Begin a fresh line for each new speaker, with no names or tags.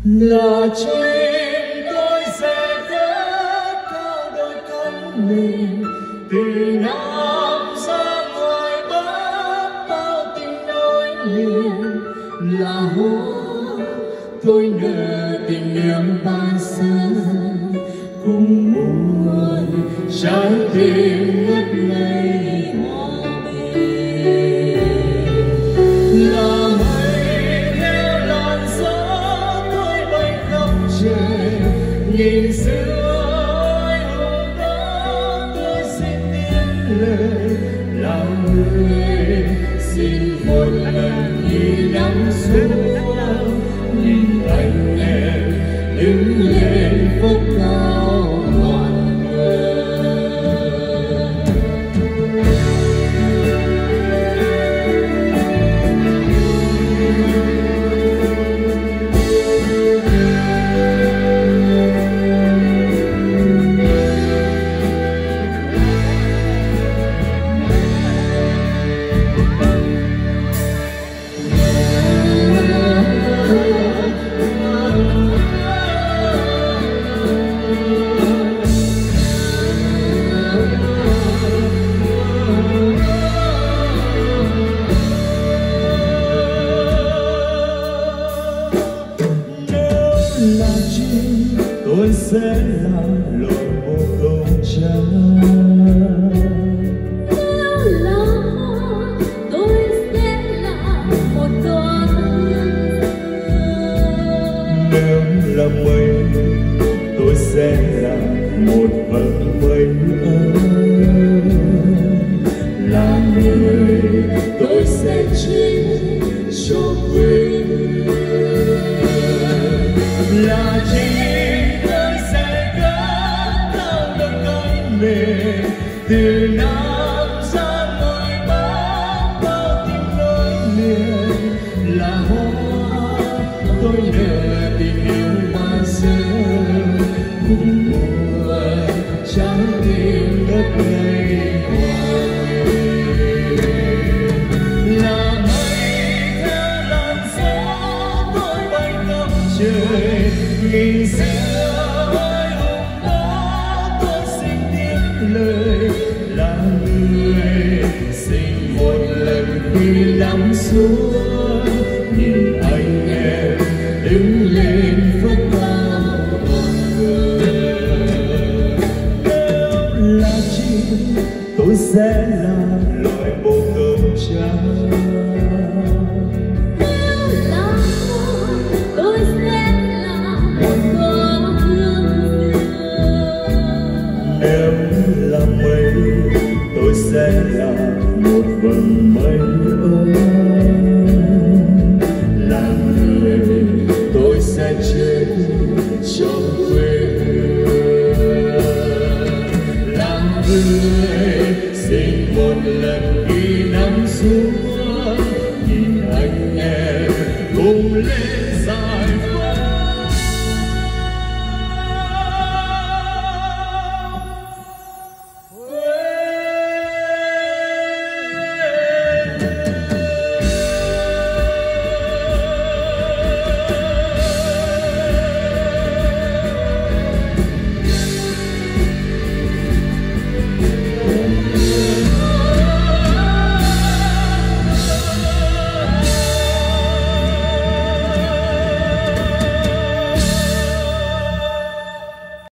là chim tôi sẽ cất cao đôi cánh mình từ Nam ra ngoài Bắc, bao tình nối liền là hoa tôi nở tình yêu ban sơ cùng muôn trái tim ngất ngây hòa bình. Là mây theo làn gió tôi bay khắp trời, nhìn xưa ơi hôm đó tôi xin tiếng lời là người xin một lần nhìn nắng xuống, nhìn anh em đứng lên phất cao ngọn cờ. Là chim tôi sẽ là lội một câu trắng,
nếu là hoa tôi sẽ là một đóa hương,
nếu là mây tôi sẽ là một vầng mây ơi, là người tôi sẽ chết cho quê. Là chim tôi sẽ cất cao đôi cánh mình từ Nam ra ngoài Bắc, bao tình nối liền là hoa tôi nở tình yêu ban sơ cùng mùa trái tim đất ngây hòa bình. Là mây theo làn gió tôi bay khắp trời, nhìn xưa ơi hôm đó tôi xin tiếng lời là người xin một lần khi nắng xuống, nhìn anh em đứng lên phất cao ngọn cờ. Nếu là chim tôi sẽ là loài bồ câu trắng,
nếu là hoa tôi sẽ là một đóa hương,
nếu là mây tôi sẽ là một vầng mây ơi, là người tôi sẽ chết cho quê hương, là người xin một lần khi nắng xuống, nhìn anh em cùng lên